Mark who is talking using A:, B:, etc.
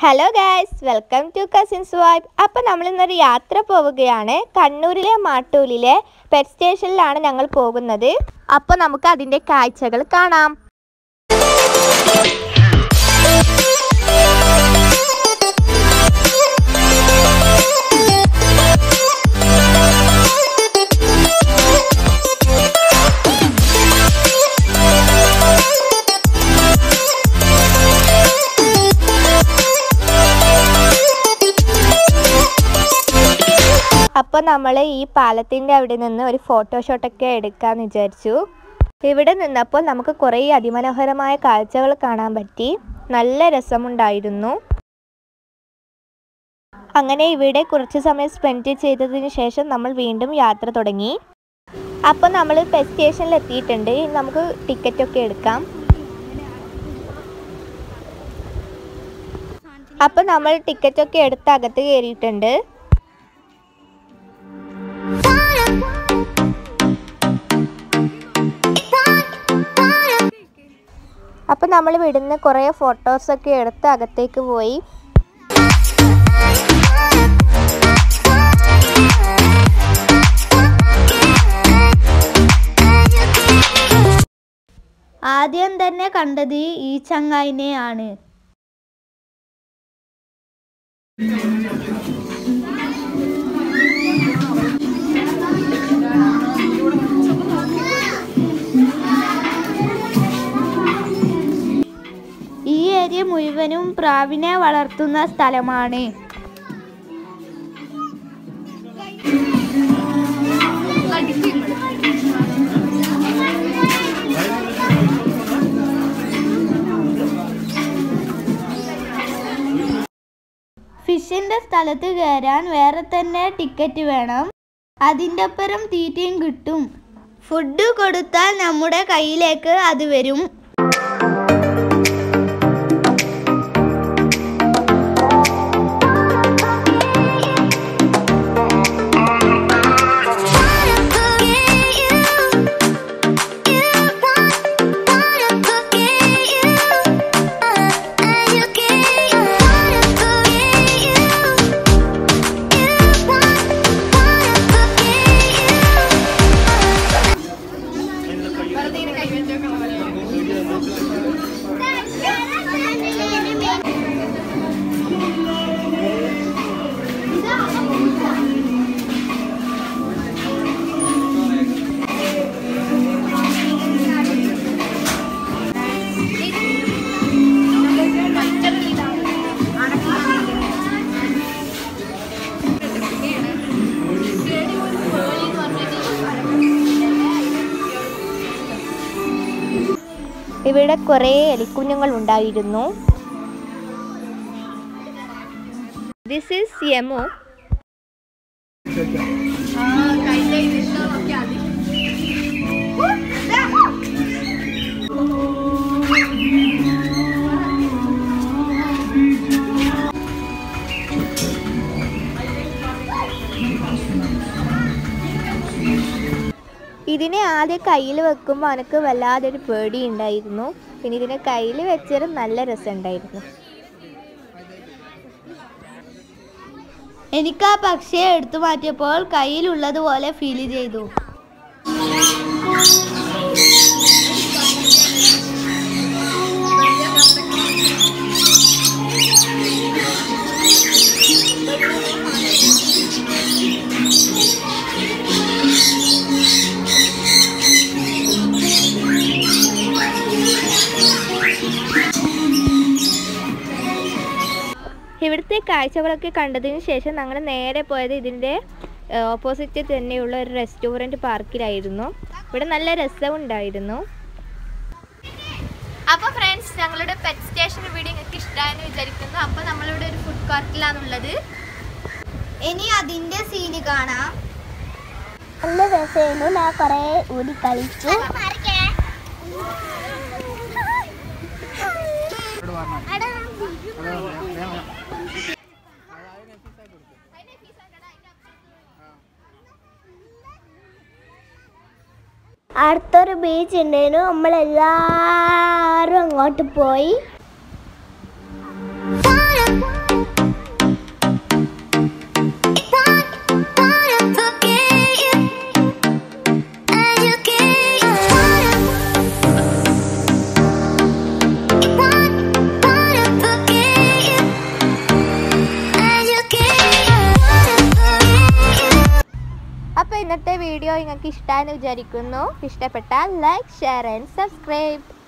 A: Hello guys, welcome to cousins vibe. അപ്പോൾ നമ്മൾ ഇന്നൊരു യാത്ര പോവുകയാണ്. കണ്ണൂരിലെ മാട്ടൂലിലെ പെറ്റ് സ്റ്റേഷനിലാണ് ഞങ്ങൾ പോകുന്നത്. അപ്പോൾ നമുക്ക് അതിൻ്റെ കാഴ്ചകൾ കാണാം. അപ്പോൾ നമ്മൾ ഈ പാലത്തിൻ്റെ അവിടെ നിന്ന് ഒരു ഫോട്ടോഷോട്ടൊക്കെ എടുക്കാമെന്ന് വിചാരിച്ചു. ഇവിടെ നിന്നപ്പോൾ നമുക്ക് കുറേ അതിമനോഹരമായ കാഴ്ചകൾ കാണാൻ പറ്റി. നല്ല രസമുണ്ടായിരുന്നു. അങ്ങനെ ഇവിടെ കുറച്ച് സമയം സ്പെൻഡ് ചെയ്തതിന് ശേഷം നമ്മൾ വീണ്ടും യാത്ര തുടങ്ങി. അപ്പോൾ നമ്മൾ പെറ്റ് സ്റ്റേഷനിൽ എത്തിയിട്ടുണ്ട്. നമുക്ക് ടിക്കറ്റൊക്കെ എടുക്കാം. അപ്പോൾ നമ്മൾ ടിക്കറ്റൊക്കെ എടുത്ത് അകത്ത് കയറിയിട്ടുണ്ട്. അപ്പോൾ നമ്മൾ ഇവിടുന്ന് കുറേ ഫോട്ടോസൊക്കെ എടുത്ത് അകത്തേക്ക് പോയി.
B: ആദ്യം തന്നെ കണ്ടത് ഈ ചങ്ങായിനെയാണ്. ഈ ഏരിയ മുഴുവനും പ്രാവിനെ വളർത്തുന്ന സ്ഥലമാണ്. ഫിഷിന്റെ സ്ഥലത്ത് കയറാൻ വേറെ തന്നെ ടിക്കറ്റ് വേണം. അതിൻ്റെ ഒപ്പം തീറ്റയും കിട്ടും. ഫുഡ് കൊടുത്താൽ നമ്മുടെ കയ്യിലേക്ക് അത് വരും.
A: ഇവിടെ കുറേ എലിക്കുഞ്ഞുങ്ങൾ ഉണ്ടായിരുന്നു. This is Yamu. ഇതിനെ ആദ്യം കയ്യിൽ വെക്കുമ്പോൾ എനിക്ക് വല്ലാതൊരു പേടി ഉണ്ടായിരുന്നു. പിന്നെ ഇതിനെ കയ്യിൽ വെച്ചത് നല്ല രസമുണ്ടായിരുന്നു.
B: എനിക്ക് ആ പക്ഷിയെ എടുത്തു മാറ്റിയപ്പോൾ കയ്യിലുള്ളതുപോലെ ഫീൽ ചെയ്തു.
A: ഇവിടുത്തെ കാഴ്ചകളൊക്കെ കണ്ടതിന് ശേഷം ഞങ്ങൾ നേരെ പോയത് ഇതിൻ്റെ ഓപ്പോസിറ്റ് തന്നെയുള്ള ഒരു റെസ്റ്റോറൻറ്റ് പാർക്കിലായിരുന്നു. ഇവിടെ നല്ല രസമുണ്ടായിരുന്നു. അപ്പോൾ ഫ്രണ്ട്സ്, ഞങ്ങളുടെ പെറ്റ് സ്റ്റേഷൻ വീഡിയോ നിങ്ങൾക്ക് ഇഷ്ടമായെന്ന് വിചാരിക്കുന്നു. അപ്പോൾ നമ്മളിവിടെ ഒരു ഫുഡ് കോർട്ടിലാണുള്ളത്.
B: ഇനി അതിൻ്റെ സീന് കാണാം.
C: നല്ല രസമായിരുന്നു. ഞാൻ കുറേ ഓടി കളിച്ചു. അടുത്തൊരു ബീച്ച് ഉണ്ടായിരുന്നു. നമ്മളെല്ലാവരും അങ്ങോട്ട് പോയി.
A: ഇന്നത്തെ വീഡിയോ നിങ്ങൾക്ക് ഇഷ്ടമായെന്ന് വിചാരിക്കുന്നു. ഇഷ്ടപ്പെട്ടാൽ ലൈക്ക്, ഷെയർ ആൻഡ് സബ്സ്ക്രൈബ്.